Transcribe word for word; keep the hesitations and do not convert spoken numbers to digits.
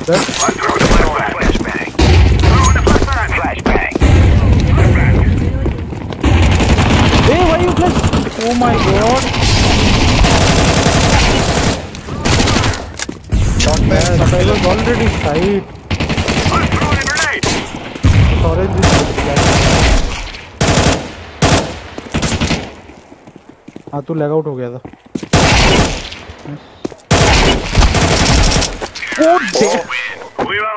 flashbang. Throwing the flashbang. Flashbang. Hey, why you flash? Oh my god. Shot man. Yes, I was already sight. I'm throwing a grenade. Orange is good. हाँ तू lag out हो गया था। We